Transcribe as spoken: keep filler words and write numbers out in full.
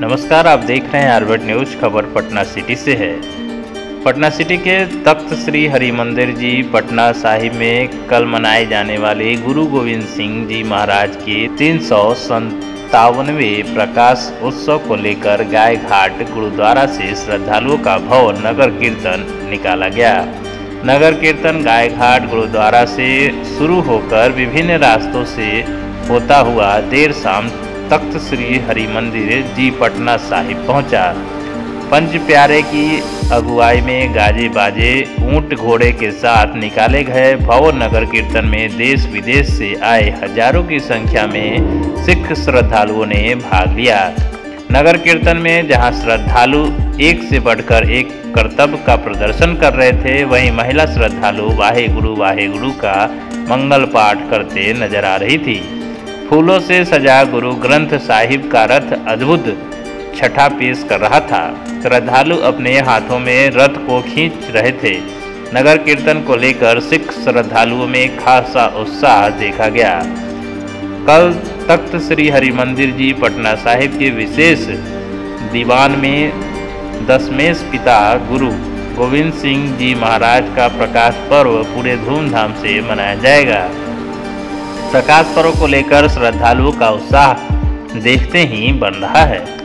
नमस्कार, आप देख रहे हैं आरबेट न्यूज। खबर पटना सिटी से है। पटना सिटी के तख्त श्री हरिमंदिर जी पटना साहिब में कल मनाए जाने वाले गुरु गोविंद सिंह जी महाराज के तीन सौ संतावनवें प्रकाश उत्सव को लेकर गाय घाट गुरुद्वारा से श्रद्धालुओं का भव्य नगर कीर्तन निकाला गया। नगर कीर्तन गाय घाट गुरुद्वारा से शुरू होकर विभिन्न रास्तों से होता हुआ देर शाम तख्त श्री हरिमंदिर जी पटना साहिब पहुंचा। पंच प्यारे की अगुवाई में गाजे बाजे ऊंट घोड़े के साथ निकाले गए भव्य नगर कीर्तन में देश विदेश से आए हजारों की संख्या में सिख श्रद्धालुओं ने भाग लिया। नगर कीर्तन में जहां श्रद्धालु एक से बढ़कर एक कर्तव्य का प्रदर्शन कर रहे थे, वहीं महिला श्रद्धालु वाहे गुरु वाहे गुरु का मंगल पाठ करते नजर आ रही थी। फूलों से सजा गुरु ग्रंथ साहिब का रथ अद्भुत छठा पेश कर रहा था। श्रद्धालु अपने हाथों में रथ को खींच रहे थे। नगर कीर्तन को लेकर सिख श्रद्धालुओं में खासा उत्साह देखा गया। कल तख्त श्री हरिमंदिर जी पटना साहिब के विशेष दीवान में दशमेश पिता गुरु गोविंद सिंह जी महाराज का प्रकाश पर्व पूरे धूमधाम से मनाया जाएगा। प्रकाश पर्व को लेकर श्रद्धालुओं का उत्साह देखते ही बन रहा है।